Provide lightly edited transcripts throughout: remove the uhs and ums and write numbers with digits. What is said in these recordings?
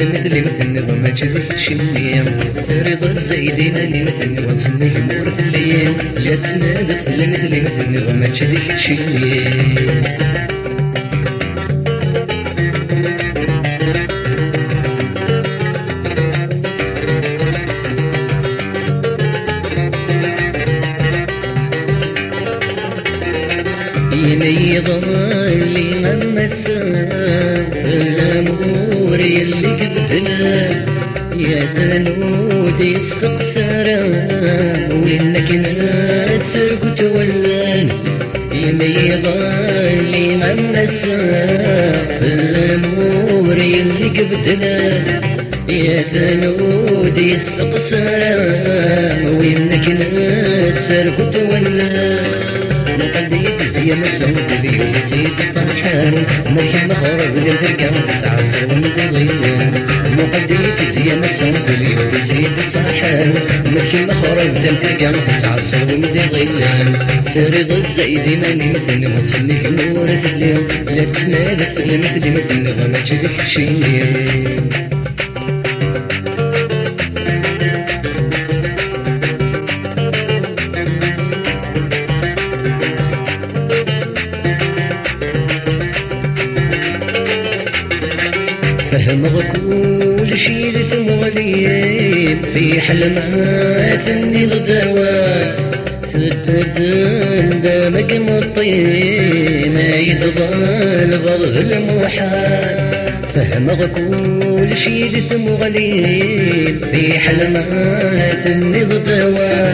مثل نظام جذك شنيا رضا الزايدين اللي مثل وصلني مورث الليل لا تنادت مثل نظام جذك شنيا يضلي مما السام في الأمور يلي قبتنا يا ثنود يستقسرا وإنك ناسر وتولان يضلي مما السام في الأمور يلي قبتنا يا ثنود يستقسرا وإنك ناسر وتولان قلبي زي ما سوت لي وزيد الصرحان مريم مغرب للفرقان تسعى سوى مدغيان مقديت زي ما سوت لي وزيد الصرحان مريم مغرب للفرقان تسعى سوى مدغيان فريض الزايد ماني مثل وصلني نور الليل لا تنادت مثل غما تشدك شيء فهم كل شي ثمولين في حلمات النغدوى فتدن دمك مطين يتضال بضغ المحال فهم كل شي ثمولين في حلمات النغدوى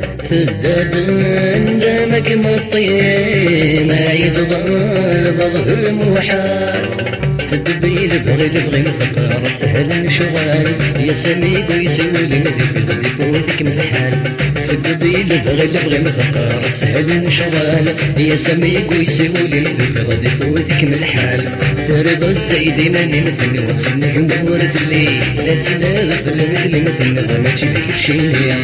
فتدن دمك مطين يتضال بضغ المحال تدبي بغي نفكر سهل شغال يا سميك ويسوي لي مدي فوتك من الحال تدبي بغي نفكر سهل شغال يا سميك ويسوي لي مدي فوتك من الحال رضا الزايد ماني مثل وصلني مورث الليل لا تنادف مثل غما تشدك شيء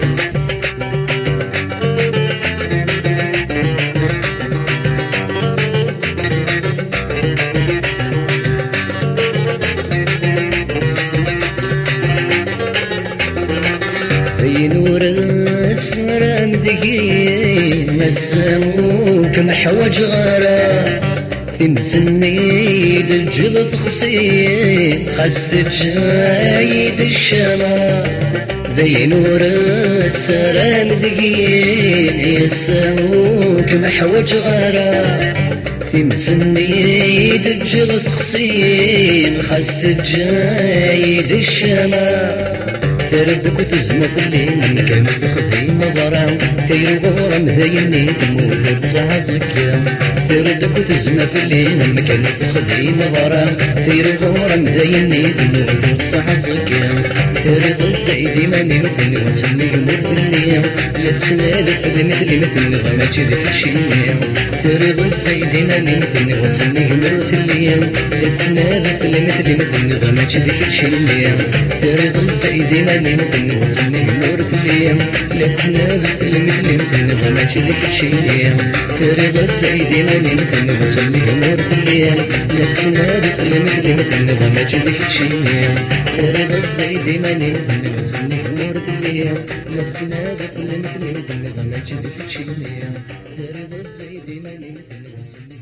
في نور السمر مدقي مسموك محوج غارة في مسنيد الجلد خصين خست جايد الشمع في نور السمر مدقي يسموك محوج غارة في مسنيد الجلد خصين خست جايد الشمع تردك وتزمة في الليل من كان تخذي مضرام تير غورم ذيني تموت تصعزك تردك وتزمة في الليل من كان تخذي مضرام تير غورم ذيني تموت تصعزك ترد الزايد ماني مثل وصلني مورث الليل لا تسنادف مثل غما تشدك شيء ترد الزايد ماني مثل وصلني مورث الليل لا تسنادف مثل غما تشدك شيء ترد الزايد ماني مثل وصلني مورث الليل لا تسنادف مثل غما تشدك شيء ترد الزايد ماني مثل وصلني مورث الليل لا تسنادف مثل غما تشدك شيء ترد الزايد ماني مثل وصلني مورث الليل لا تسنادف مثل غما تشدك شيء ترد الزايد ماني مثل وصلني